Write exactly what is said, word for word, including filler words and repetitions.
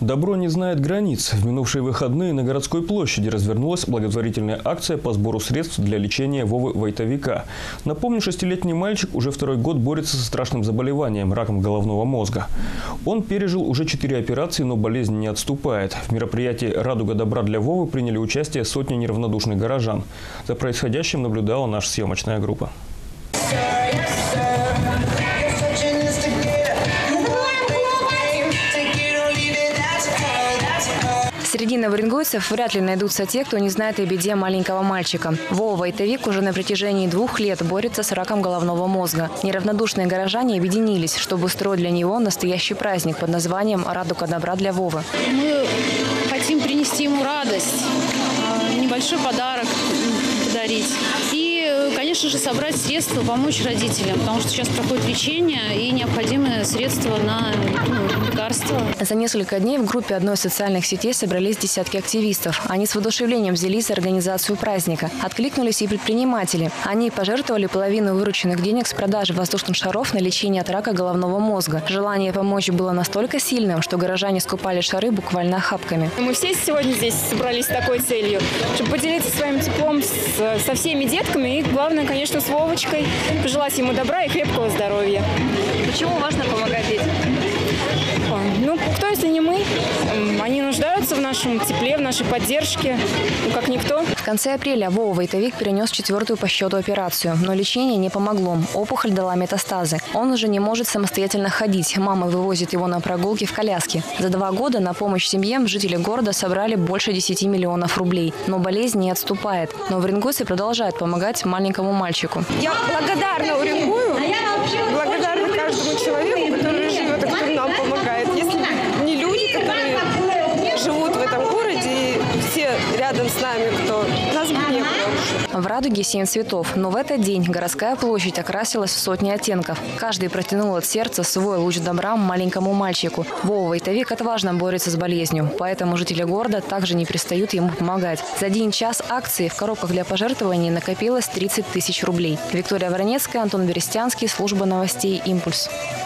Добро не знает границ. В минувшие выходные на городской площади развернулась благотворительная акция по сбору средств для лечения Вовы Войтовика. Напомню, шестилетний мальчик уже второй год борется со страшным заболеванием – раком головного мозга. Он пережил уже четыре операции, но болезнь не отступает. В мероприятии «Радуга добра для Вовы» приняли участие сотни неравнодушных горожан. За происходящим наблюдала наша съемочная группа. Среди новоуренгойцев вряд ли найдутся те, кто не знает о беде маленького мальчика. Вова Войтовик уже на протяжении двух лет борется с раком головного мозга. Неравнодушные горожане объединились, чтобы устроить для него настоящий праздник под названием «Радуга добра для Вовы». Мы хотим принести ему радость, небольшой подарок подарить. И, конечно же, собрать средства, помочь родителям, потому что сейчас проходит лечение и необходимые средства на ну, лекарства. За несколько дней в группе одной из социальных сетей собрались десятки активистов. Они с воодушевлением взялись за организацию праздника. Откликнулись и предприниматели. Они пожертвовали половину вырученных денег с продажи воздушных шаров на лечение от рака головного мозга. Желание помочь было настолько сильным, что горожане скупали шары буквально охапками. Мы все сегодня здесь собрались с такой целью, чтобы поделиться своим теплом с, со всеми детками и, главное, конечно, с Вовочкой, пожелать ему добра и крепкого здоровья. Почему важно помогать детям? Ну, кто, если не мы? Они нуждаются в нашем тепле, в нашей поддержке, ну, как никто. В конце апреля Вова Войтовик перенес четвертую по счету операцию, но лечение не помогло. Опухоль дала метастазы. Он уже не может самостоятельно ходить. Мама вывозит его на прогулки в коляске. За два года на помощь семье жители города собрали больше десяти миллионов рублей. Но болезнь не отступает. Но уренгойцы продолжают помогать маленькому мальчику. Я благодарна Уренгою, благодарна каждому человеку, который живет и который нам помогает. Если не люди, которые живут в этом городе, и все рядом с нами, кто нас бы не было. В «Радуге» семь цветов, но в этот день городская площадь окрасилась в сотни оттенков. Каждый протянул от сердца свой луч добра маленькому мальчику. Вова Войтовик отважно борется с болезнью, поэтому жители города также не перестают ему помогать. За день-час акции в коробках для пожертвований накопилось тридцать тысяч рублей. Виктория Воронецкая, Антон Берестянский, служба новостей «Импульс».